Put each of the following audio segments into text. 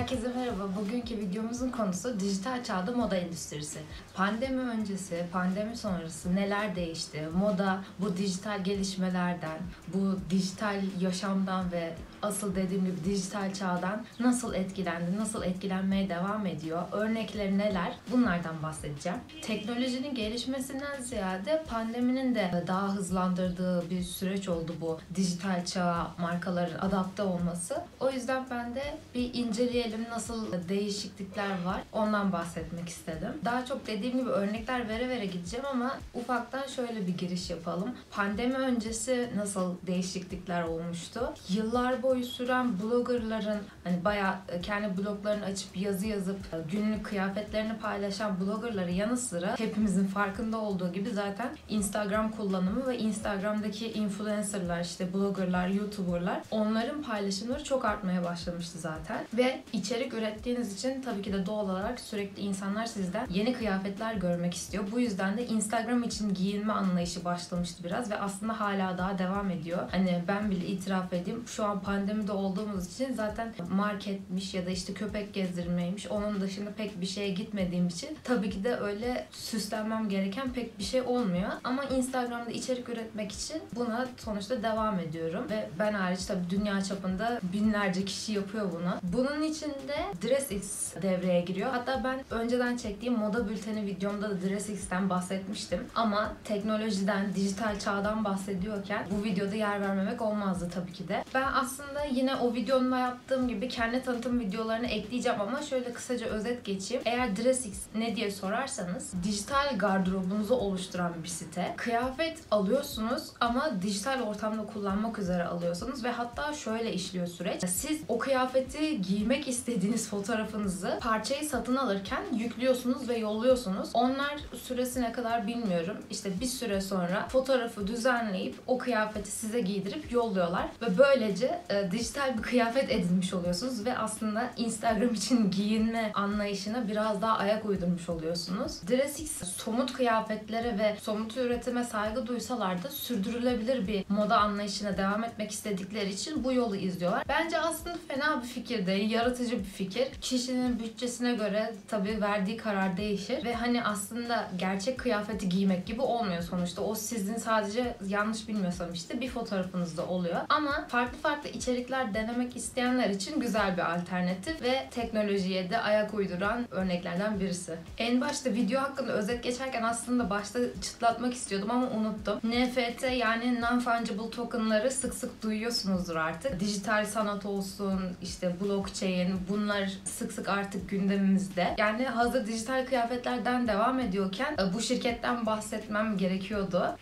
Herkese merhaba. Bugünkü videomuzun konusu dijital çağda moda endüstrisi. Pandemi öncesi, pandemi sonrası neler değişti? Moda bu dijital gelişmelerden, bu dijital yaşamdan ve asıl dediğim gibi dijital çağdan nasıl etkilendi, nasıl etkilenmeye devam ediyor? Örnekleri neler? Bunlardan bahsedeceğim. Teknolojinin gelişmesinden ziyade pandeminin de daha hızlandırdığı bir süreç oldu bu dijital çağa markaların adapte olması. O yüzden ben de bir inceleyelim nasıl değişiklikler var. Ondan bahsetmek istedim. Daha çok dediğim gibi örnekler vere vere gideceğim ama ufaktan şöyle bir giriş yapalım. Pandemi öncesi nasıl değişiklikler olmuştu? Yıllar boyu süren bloggerların hani bayağı kendi bloglarını açıp yazı yazıp günlük kıyafetlerini paylaşan bloggerları yanı sıra hepimizin farkında olduğu gibi zaten Instagram kullanımı ve Instagram'daki influencerlar işte bloggerlar, youtuberlar onların paylaşımları çok artmaya başlamıştı zaten. Ve içerik ürettiğiniz için tabii ki de doğal olarak sürekli insanlar sizden yeni kıyafetler görmek istiyor. Bu yüzden de Instagram için giyinme anlayışı başlamıştı biraz ve aslında hala daha devam ediyor. Hani ben bile itiraf edeyim. Şu an pandemide olduğumuz için zaten marketmiş ya da işte köpek gezdirmeymiş. Onun dışında pek bir şeye gitmediğim için tabii ki de öyle süslenmem gereken pek bir şey olmuyor. Ama Instagram'da içerik üretmek için buna sonuçta devam ediyorum. Ve ben hariç tabii dünya çapında binlerce kişi yapıyor bunu. Bunun için de DressX devreye giriyor. Hatta ben önceden çektiğim moda bülteni videomda da DressX'ten bahsetmiştim. Ama teknolojiden, dijital çağdan bahsediyorken bu videoda yer vermemek olmazdı tabii ki de. Ben aslında yine o videomda yaptığım gibi kendi tanıtım videolarını ekleyeceğim ama şöyle kısaca özet geçeyim. Eğer DressX ne diye sorarsanız dijital gardırobunuzu oluşturan bir site. Kıyafet alıyorsunuz ama dijital ortamda kullanmak üzere alıyorsunuz ve hatta şöyle işliyor süreç. Siz o kıyafeti giymek istediğiniz fotoğrafınızı parçayı satın alırken yüklüyorsunuz ve yolluyorsunuz. Onlar süresi ne kadar bilmiyorum. İşte bir süre sonra fotoğrafı düzenleyip o kıyafeti size giydirip yolluyorlar ve böylece dijital bir kıyafet edinmiş oluyorsunuz ve aslında Instagram için giyinme anlayışına biraz daha ayak uydurmuş oluyorsunuz. DressX somut kıyafetlere ve somut üretime saygı duysalar da sürdürülebilir bir moda anlayışına devam etmek istedikleri için bu yolu izliyorlar. Bence aslında fena bir fikir değil, yaratıcı bir fikir. Kişinin bütçesine göre tabii verdiği karar değişir ve hani aslında gerçek kıyafeti giymek gibi olmuyor sonuçta. O sizin sadece yanlış bilmiyorsam işte bir fotoğrafınızda oluyor. Ama farklı içerikler denemek isteyenler için güzel bir alternatif ve teknolojiye de ayak uyduran örneklerden birisi. En başta video hakkında özet geçerken aslında başta çıtlatmak istiyordum ama unuttum. NFT yani non-fungible tokenları sık sık duyuyorsunuzdur artık. Dijital sanat olsun, işte blockchain bunlar sık sık artık gündemimizde. Yani hazır dijital kıyafetlerden devam ediyorken bu şirketten bahsetmem gerekiyordu.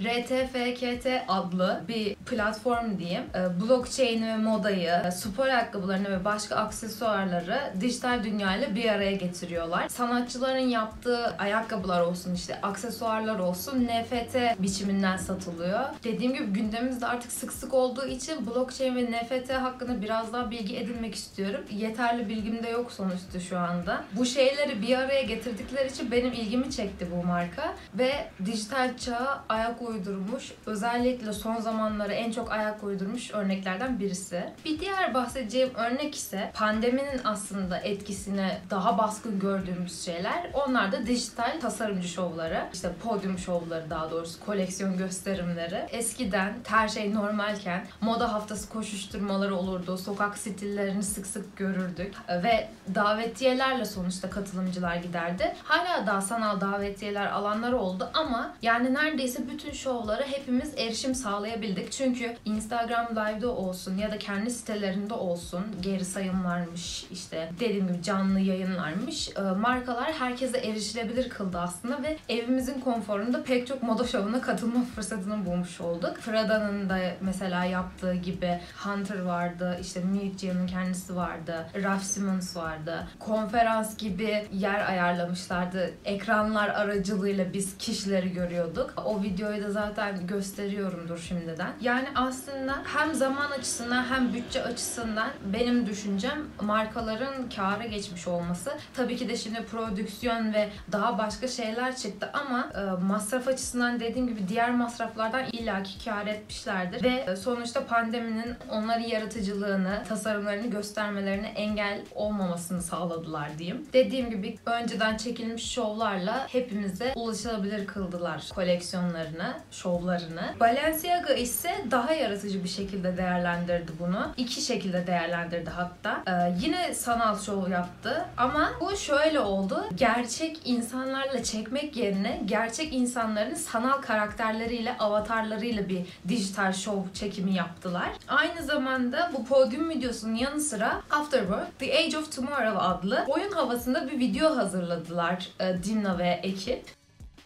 RTFKT adlı bir platform diyeyim. Blockchain ve modayı, spor ayakkabılarını ve başka aksesuarları dijital dünyayla bir araya getiriyorlar. Sanatçıların yaptığı ayakkabılar olsun işte aksesuarlar olsun NFT biçiminden satılıyor. Dediğim gibi gündemimizde artık sık sık olduğu için blockchain ve NFT hakkında biraz daha bilgi edinmek istiyorum. Yeterli bilgim de yok sonuçta şu anda. Bu şeyleri bir araya getirdikleri için benim ilgimi çekti bu marka ve dijital çağa ayak uydurmuş. Özellikle son zamanlara en çok ayak uydurmuş örneklerden birisi. Bir diğer bahsedeceğim örnek ise pandeminin aslında etkisini daha baskın gördüğümüz şeyler. Onlar da dijital tasarımcı şovları. İşte podyum şovları daha doğrusu koleksiyon gösterimleri. Eskiden her şey normalken moda haftası koşuşturmaları olurdu. Sokak stillerini sık sık görürdük ve davetiyelerle sonuçta katılımcılar giderdi. Hala daha sanal davetiyeler alanları oldu ama yani neredeyse bütün şovlara hepimiz erişim sağlayabildik. Çünkü Instagram Live'da olsun ya da kendi sitelerinde olsun geri sayımlarmış işte dediğim gibi canlı yayınlarmış. Markalar herkese erişilebilir kıldı aslında ve evimizin konforunda pek çok moda şovuna katılma fırsatını bulmuş olduk. Prada'nın da mesela yaptığı gibi Hunter vardı, işte Miucci'nin kendisi vardı, Raf Simons vardı. Konferans gibi yer ayarlamışlardı. Ekranlar aracılığıyla biz kişileri görüyorduk. O videoyu da zaten gösteriyorumdur şimdiden. Yani aslında hem zaman açısından hem bütçe açısından benim düşüncem markaların kâra geçmiş olması. Tabii ki de şimdi prodüksiyon ve daha başka şeyler çıktı ama masraf açısından dediğim gibi diğer masraflardan illaki kâr etmişlerdir ve sonuçta pandeminin onların yaratıcılığını, tasarımlarını göstermelerine engel olmadı olmamasını sağladılar diyeyim. Dediğim gibi önceden çekilmiş şovlarla hepimize ulaşılabilir kıldılar koleksiyonlarını, şovlarını. Balenciaga ise daha yaratıcı bir şekilde değerlendirdi bunu. İki şekilde değerlendirdi hatta. Yine sanal şov yaptı ama bu şöyle oldu. Gerçek insanlarla çekmek yerine gerçek insanların sanal karakterleriyle, avatarlarıyla bir dijital şov çekimi yaptılar. Aynı zamanda bu podyum videosunun yanı sıra Afterwork, The Age of Tomorrow adlı oyun havasında bir video hazırladılar Dimna ve ekip.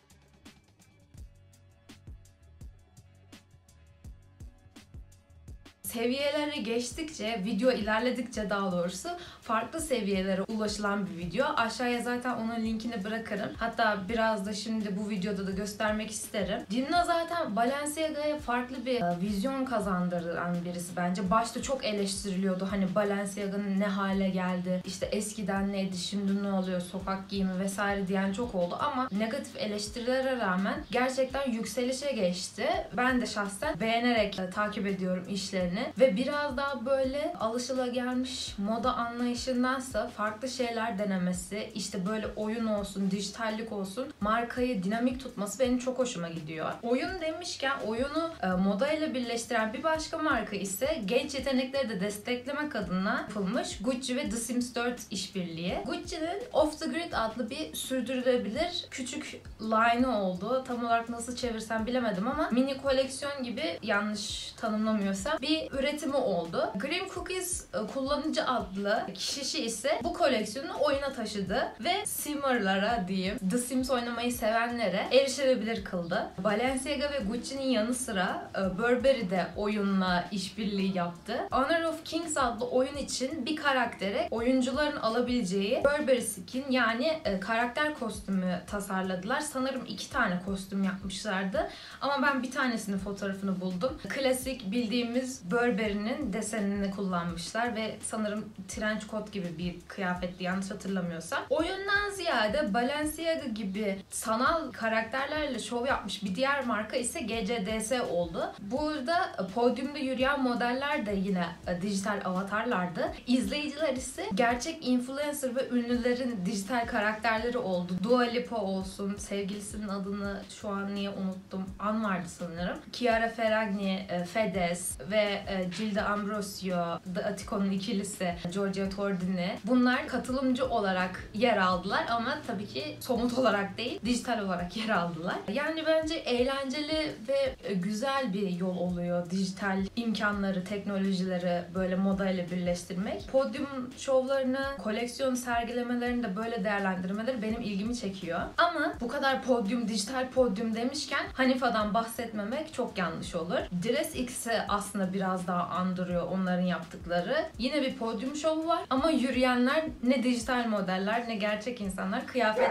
Seviyelere geçtikçe, video ilerledikçe daha doğrusu farklı seviyelere ulaşılan bir video. Aşağıya zaten onun linkini bırakırım. Hatta biraz da şimdi bu videoda da göstermek isterim. Dimna zaten Balenciaga'ya farklı bir vizyon kazandıran birisi bence. Başta çok eleştiriliyordu. Hani Balenciaga'nın ne hale geldi, işte eskiden neydi, şimdi ne oluyor, sokak giyimi vesaire diyen çok oldu ama negatif eleştirilere rağmen gerçekten yükselişe geçti. Ben de şahsen beğenerek takip ediyorum işlerini. Ve biraz daha böyle alışılagelmiş moda anlayışındansa farklı şeyler denemesi, işte böyle oyun olsun, dijitallik olsun, markayı dinamik tutması benim çok hoşuma gidiyor. Oyun demişken oyunu moda ile birleştiren bir başka marka ise genç yetenekleri de desteklemek adına yapılmış Gucci ve The Sims 4 işbirliği. Gucci'nin Off the Grid adlı bir sürdürülebilir küçük line'ı oldu. Tam olarak nasıl çevirsem bilemedim ama mini koleksiyon gibi, yanlış tanımlamıyorsam, bir üretimi oldu. Grim Cookies kullanıcı adlı kişi ise bu koleksiyonu oyuna taşıdı ve Simmer'lara diyeyim, The Sims oynamayı sevenlere erişilebilir kıldı. Balenciaga ve Gucci'nin yanı sıra Burberry de oyunla işbirliği yaptı. Honor of Kings adlı oyun için bir karaktere oyuncuların alabileceği Burberry skin, yani karakter kostümü tasarladılar. Sanırım 2 tane kostüm yapmışlardı ama ben bir tanesinin fotoğrafını buldum. Klasik bildiğimiz Burberry'nin desenini kullanmışlar ve sanırım trench coat gibi bir kıyafetti yanlış hatırlamıyorsam. Oyundan ziyade Balenciaga gibi sanal karakterlerle şov yapmış bir diğer marka ise GCDS oldu. Burada podyumda yürüyen modeller de yine dijital avatarlardı. İzleyiciler ise gerçek influencer ve ünlülerin dijital karakterleri oldu. Dua Lipa olsun, sevgilisinin adını şu an niye unuttum, An vardı sanırım. Chiara Ferragni, Fedez ve Gilda Ambrosio, The Atico'nun ikilisi Giorgio Tordini. Bunlar katılımcı olarak yer aldılar ama tabii ki somut olarak değil, dijital olarak yer aldılar. Yani bence eğlenceli ve güzel bir yol oluyor dijital imkanları, teknolojileri böyle moda ile birleştirmek. Podyum şovlarını, koleksiyon sergilemelerini de böyle değerlendirmeleri benim ilgimi çekiyor. Ama bu kadar podyum, dijital podyum demişken Hanifa'dan bahsetmemek çok yanlış olur. Dress X'i aslında biraz daha andırıyor onların yaptıkları. Yine bir podyum şovu var ama yürüyenler ne dijital modeller ne gerçek insanlar,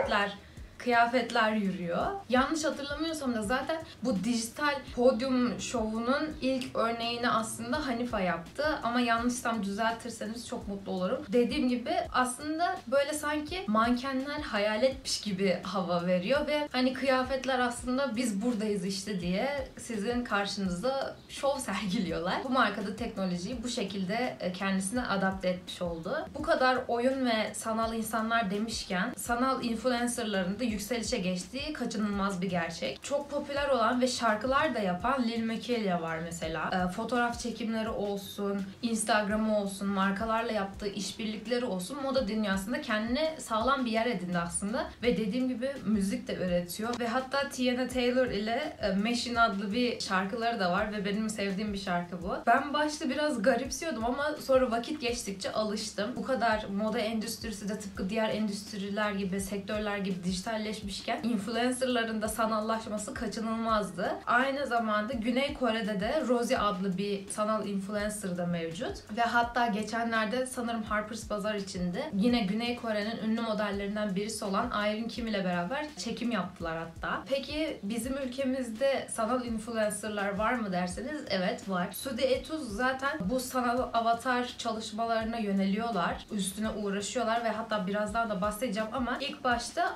kıyafetler yürüyor. Yanlış hatırlamıyorsam da zaten bu dijital podyum şovunun ilk örneğini aslında Hanifa yaptı. Ama yanlışsam düzeltirseniz çok mutlu olurum. Dediğim gibi aslında böyle sanki mankenler hayal etmiş gibi hava veriyor ve hani kıyafetler aslında biz buradayız işte diye sizin karşınızda şov sergiliyorlar. Bu markada teknolojiyi bu şekilde kendisine adapte etmiş oldu. Bu kadar oyun ve sanal insanlar demişken sanal influencerların da yükselişe geçtiği kaçınılmaz bir gerçek. Çok popüler olan ve şarkılar da yapan Lil Miquela var mesela. Fotoğraf çekimleri olsun, Instagram'ı olsun, markalarla yaptığı işbirlikleri olsun, moda dünyasında kendine sağlam bir yer edindi aslında. Ve dediğim gibi müzik de üretiyor. Ve hatta Teyana Taylor ile Machine adlı bir şarkıları da var ve benim sevdiğim bir şarkı bu. Ben başta biraz garipsiyordum ama sonra vakit geçtikçe alıştım. Bu kadar moda endüstrisi de tıpkı diğer endüstriler gibi, sektörler gibi dijitalleşmişken influencerların da sanallaşması kaçınılmazdı. Aynı zamanda Güney Kore'de de Rosie adlı bir sanal influencer da mevcut. Ve hatta geçenlerde sanırım Harper's Bazaar içinde yine Güney Kore'nin ünlü modellerinden birisi olan Irene Kim ile beraber çekim yaptılar hatta. Peki bizim ülkemizde sanal influencerlar var mı derseniz evet var. Sude Etuz zaten bu sanal avatar çalışmalarına yöneliyorlar. Üstüne uğraşıyorlar ve hatta birazdan da bahsedeceğim ama ilk başta astroloji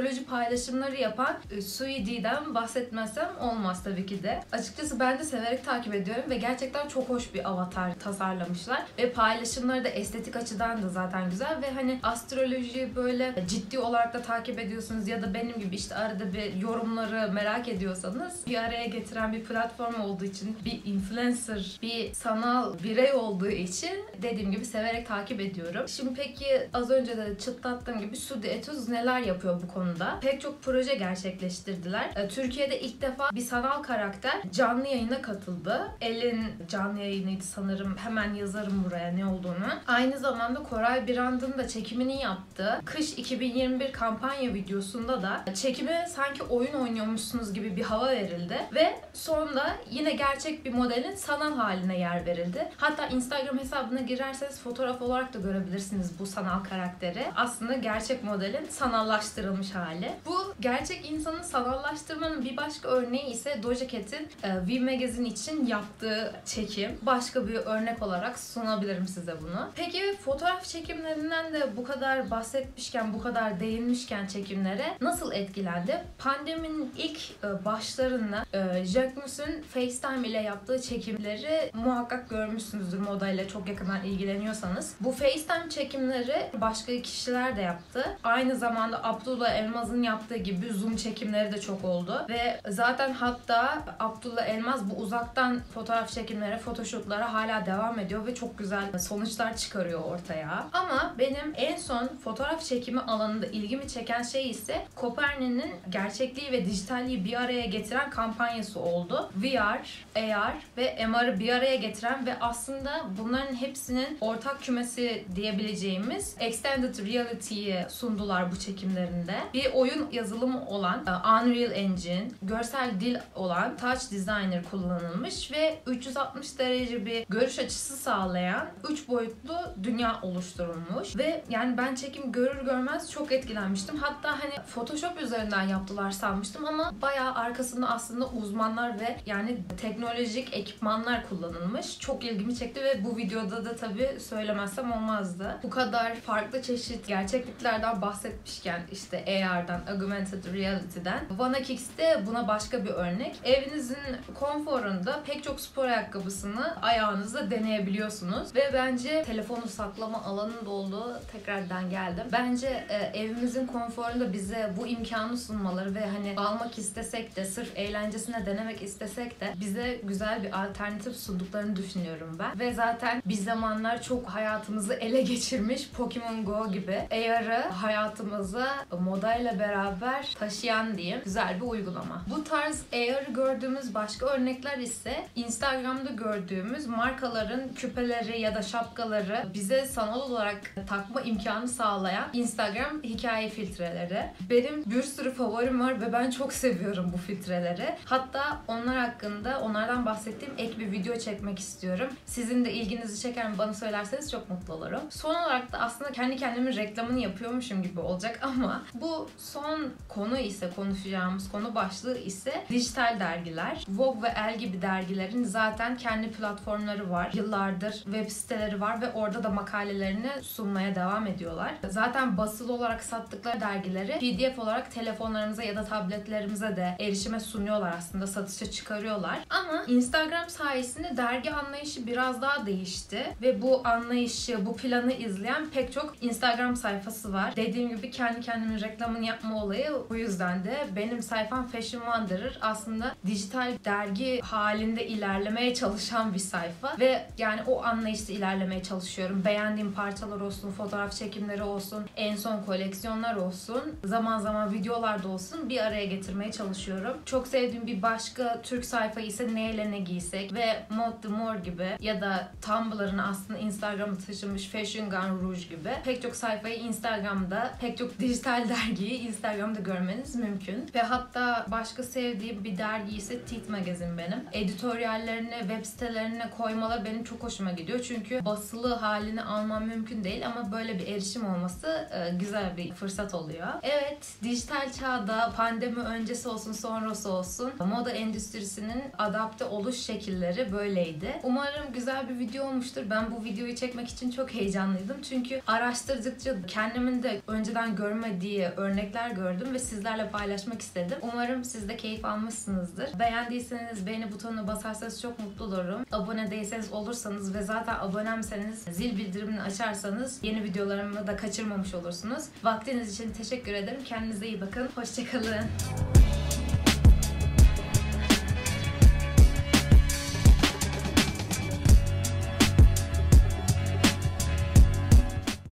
astroloji paylaşımları yapan Suidi'den bahsetmezsem olmaz tabii ki de. Açıkçası ben de severek takip ediyorum ve gerçekten çok hoş bir avatar tasarlamışlar. Ve paylaşımları da estetik açıdan da zaten güzel ve hani astrolojiyi böyle ciddi olarak da takip ediyorsunuz ya da benim gibi işte arada bir yorumları merak ediyorsanız bir araya getiren bir platform olduğu için, bir influencer, bir sanal birey olduğu için dediğim gibi severek takip ediyorum. Şimdi peki az önce de çıtlattığım gibi Sudi Etüz neler yapıyor bu konuda? Pek çok proje gerçekleştirdiler. Türkiye'de ilk defa bir sanal karakter canlı yayına katıldı. El'in canlı yayınıydı sanırım. Hemen yazarım buraya ne olduğunu. Aynı zamanda Koray Birand'ın da çekimini yaptı. Kış 2021 kampanya videosunda da çekime sanki oyun oynuyormuşsunuz gibi bir hava verildi ve sonra yine gerçek bir modelin sanal haline yer verildi. Hatta Instagram hesabına girerseniz fotoğraf olarak da görebilirsiniz bu sanal karakteri. Aslında gerçek modelin sanallaştırılmış hali. Bu gerçek insanı sanallaştırmanın bir başka örneği ise Doja Cat'in V Magazine için yaptığı çekim. Başka bir örnek olarak sunabilirim size bunu. Peki fotoğraf çekimlerinden de bu kadar bahsetmişken, bu kadar değinmişken çekimlere nasıl etkilendi? Pandeminin ilk başlarında Jacquemus'un FaceTime ile yaptığı çekimleri muhakkak görmüşsünüzdür modayla çok yakından ilgileniyorsanız. Bu FaceTime çekimleri başka kişiler de yaptı. Aynı zamanda Abdullah Elmaz'ın yaptığı gibi Zoom çekimleri de çok oldu. Ve zaten hatta Abdullah Elmaz bu uzaktan fotoğraf çekimlere, photoshootlara hala devam ediyor ve çok güzel sonuçlar çıkarıyor ortaya. Ama benim en son fotoğraf çekimi alanında ilgimi çeken şey ise Copernic'in gerçekliği ve dijitalliği bir araya getiren kampanyası oldu. VR, AR ve MR'ı bir araya getiren ve aslında bunların hepsinin ortak kümesi diyebileceğimiz Extended Reality'yi sundular bu çekimlerinde. Bir oyun yazılımı olan Unreal Engine, görsel dil olan Touch Designer kullanılmış ve 360 derece bir görüş açısı sağlayan 3 boyutlu dünya oluşturulmuş ve yani ben çekim görür görmez çok etkilenmiştim. Hatta hani Photoshop üzerinden yaptılar sanmıştım ama bayağı arkasında aslında uzmanlar ve yani teknolojik ekipmanlar kullanılmış. Çok ilgimi çekti ve bu videoda da tabii söylemezsem olmazdı. Bu kadar farklı çeşit gerçekliklerden bahsetmişken işte AR'dan, Augmented Reality'den Vanakix de buna başka bir örnek. Evinizin konforunda pek çok spor ayakkabısını ayağınızda deneyebiliyorsunuz ve bence telefonu saklama alanında olduğu tekrardan geldim. Bence evimizin konforunda bize bu imkanı sunmaları ve hani almak istesek de sırf eğlencesine denemek istesek de bize güzel bir alternatif sunduklarını düşünüyorum ben. Ve zaten bir zamanlar çok hayatımızı ele geçirmiş Pokemon Go gibi AR'ı hayatımıza modayla beraber taşıyan diyeyim güzel bir uygulama. Bu tarz AR'ı gördüğümüz başka örnekler ise Instagram'da gördüğümüz markaların küpeleri ya da şapkaları bize sanal olarak takma imkanı sağlayan Instagram hikaye filtreleri. Benim bir sürü favorim var ve ben çok seviyorum bu filtreleri. Hatta onlardan bahsettiğim ek bir video çekmek istiyorum. Sizin de ilginizi çeker mi bana söylerseniz çok mutlu olurum. Son olarak da aslında kendi kendimin reklamını yapıyormuşum gibi olacak ama bu son konu ise konuşacağımız konu başlığı ise dijital dergiler. Vogue ve Elle gibi dergilerin zaten kendi platformları var. Yıllardır web siteleri var ve orada da makalelerini sunmaya devam ediyorlar. Zaten basılı olarak sattıkları dergileri PDF olarak telefonlarımıza ya da tabletlerimize de erişime sunuyorlar aslında, satışa çıkarıyorlar. Ama Instagram sayesinde dergi anlayışı biraz daha değişti ve bu anlayışı, bu planı izleyen pek çok Instagram sayfası var. Dediğim gibi kendi kendimin reklamını yapma olayı bu yüzden de benim sayfam Fashion Wanderer aslında dijital dergi halinde ilerlemeye çalışan bir sayfa ve yani o anlayışla ilerlemeye çalışıyorum. Beğendiğim parçalar olsun, fotoğraf çekimleri olsun, en son koleksiyonlar olsun, zaman zaman videolar da olsun bir araya getirmeye çalışıyorum. Çok sevdiğim bir başka Türk sayfa ise Ne ile Ne Giysek ve Mode de More gibi ya da Tumblr'ın aslında Instagram'ı taşımış Fashion Gone Rouge gibi pek çok sayfayı Instagram'da, pek çok dijital dergiyi Instagram'da görmeniz mümkün. Ve hatta başka sevdiğim bir dergi ise Teeth Magazine benim. Editoryallerine, web sitelerine koymalar benim çok hoşuma gidiyor. Çünkü basılı halini almam mümkün değil ama böyle bir erişim olması güzel bir fırsat oluyor. Evet, dijital çağda pandemi öncesi olsun sonrası olsun moda endüstrisinin adapte oluş şekilleri böyleydi. Umarım güzel bir video olmuştur. Ben bu videoyu çekmek için çok heyecanlıydım. Çünkü araştırdıkça kendimin de önceden görmediği örnekler örnekler gördüm ve sizlerle paylaşmak istedim. Umarım siz de keyif almışsınızdır. Beğendiyseniz beğeni butonuna basarsanız çok mutlu olurum. Abone değilseniz olursanız ve zaten abonemseniz zil bildirimini açarsanız yeni videolarımı da kaçırmamış olursunuz. Vaktiniz için teşekkür ederim. Kendinize iyi bakın. Hoşçakalın.